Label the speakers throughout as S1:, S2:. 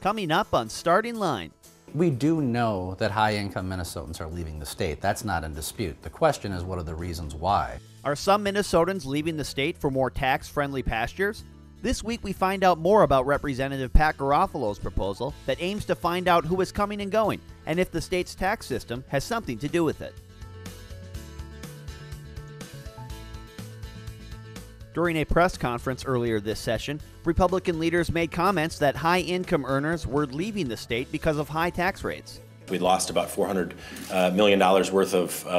S1: Coming up on Starting Line.
S2: We do know that high-income Minnesotans are leaving the state. That's not in dispute. The question is, what are the reasons why?
S1: Are some Minnesotans leaving the state for more tax-friendly pastures? This week we find out more about Representative Pat Garofalo's proposal that aims to find out who is coming and going, and if the state's tax system has something to do with it. During a press conference earlier this session, Republican leaders made comments that high-income earners were leaving the state because of high tax rates.
S3: We lost about $400 million worth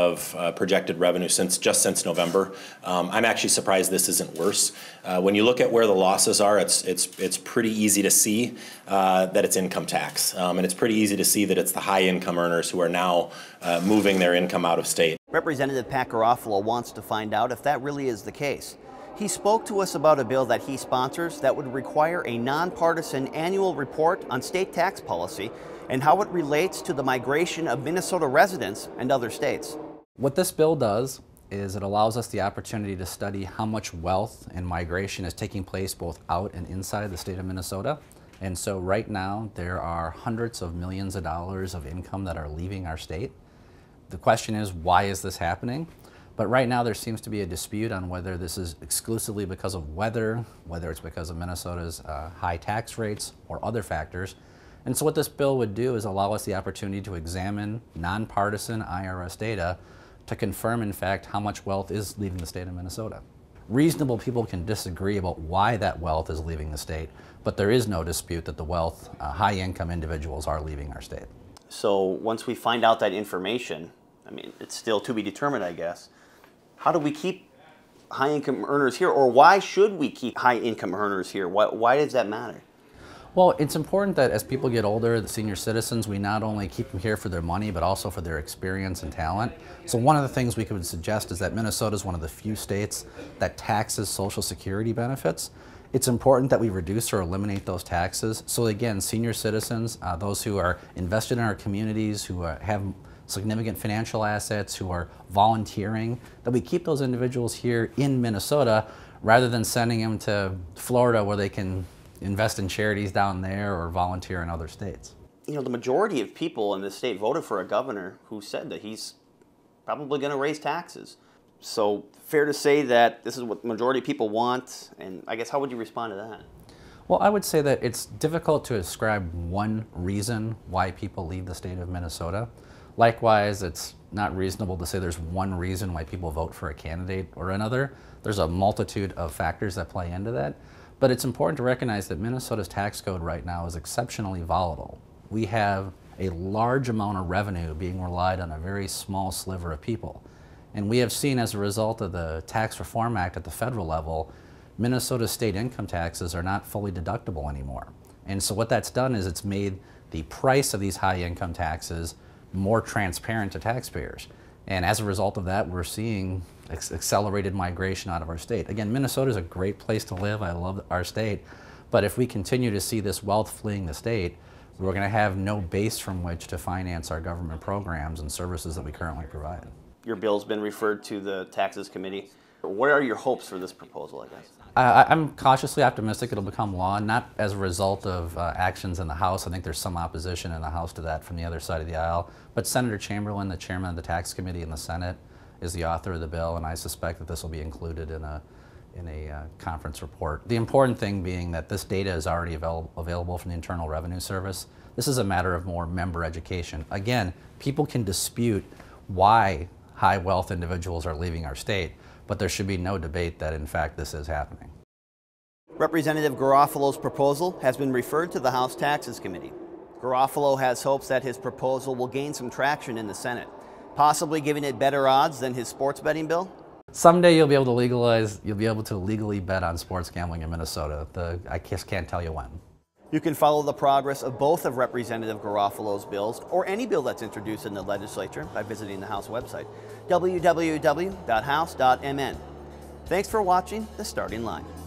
S3: of projected revenue just since November. I'm actually surprised this isn't worse. When you look at where the losses are, it's pretty easy to see that it's income tax, and it's pretty easy to see that it's the high-income earners who are now moving their income out of state.
S1: Representative Pat Garofalo wants to find out if that really is the case. He spoke to us about a bill that he sponsors that would require a nonpartisan annual report on state tax policy and how it relates to the migration of Minnesota residents and other states.
S2: What this bill does is it allows us the opportunity to study how much wealth and migration is taking place both out and inside the state of Minnesota. And so right now there are hundreds of millions of dollars of income that are leaving our state. The question is, why is this happening? But right now there seems to be a dispute on whether this is exclusively because of weather, whether it's because of Minnesota's high tax rates or other factors. And so what this bill would do is allow us the opportunity to examine nonpartisan IRS data to confirm, in fact, how much wealth is leaving the state of Minnesota. Reasonable people can disagree about why that wealth is leaving the state, but there is no dispute that the wealth, high-income individuals are leaving our state.
S1: So once we find out that information, I mean, it's still to be determined, I guess. How do we keep high-income earners here, or why should we keep high-income earners here? Why does that matter?
S2: Well, it's important that as people get older, the senior citizens, we not only keep them here for their money, but also for their experience and talent. So one of the things we could suggest is that Minnesota is one of the few states that taxes Social Security benefits. It's important that we reduce or eliminate those taxes. So again, senior citizens, those who are invested in our communities, who have significant financial assets, who are volunteering, that we keep those individuals here in Minnesota rather than sending them to Florida where they can invest in charities down there or volunteer in other states.
S1: You know, the majority of people in this state voted for a governor who said that he's probably going to raise taxes. So fair to say that this is what the majority of people want, and I guess how would you respond to that?
S2: Well, I would say that it's difficult to ascribe one reason why people leave the state of Minnesota. Likewise, it's not reasonable to say there's one reason why people vote for a candidate or another. There's a multitude of factors that play into that. But it's important to recognize that Minnesota's tax code right now is exceptionally volatile. We have a large amount of revenue being relied on a very small sliver of people. And we have seen, as a result of the Tax Reform Act at the federal level, Minnesota's state income taxes are not fully deductible anymore. And so what that's done is it's made the price of these high income taxes more transparent to taxpayers. And as a result of that, we're seeing accelerated migration out of our state. Again, Minnesota is a great place to live. I love our state. But if we continue to see this wealth fleeing the state, we're going to have no base from which to finance our government programs and services that we currently provide.
S1: Your bill's been referred to the Taxes Committee. What are your hopes for this proposal, I guess?
S2: I'm cautiously optimistic it'll become law, not as a result of actions in the House. I think there's some opposition in the House to that from the other side of the aisle. But Senator Chamberlain, the chairman of the Tax Committee in the Senate, is the author of the bill, and I suspect that this will be included in a conference report. The important thing being that this data is already available from the Internal Revenue Service. This is a matter of more member education. Again, people can dispute why high wealth individuals are leaving our state, but there should be no debate that, in fact, this is happening.
S1: Representative Garofalo's proposal has been referred to the House Taxes Committee. Garofalo has hopes that his proposal will gain some traction in the Senate, possibly giving it better odds than his sports betting bill.
S2: Someday you'll be able to legally bet on sports gambling in Minnesota. I just can't tell you when.
S1: You can follow the progress of both of Representative Garofalo's bills, or any bill that's introduced in the legislature, by visiting the House website, www.house.mn. Thanks for watching The Starting Line.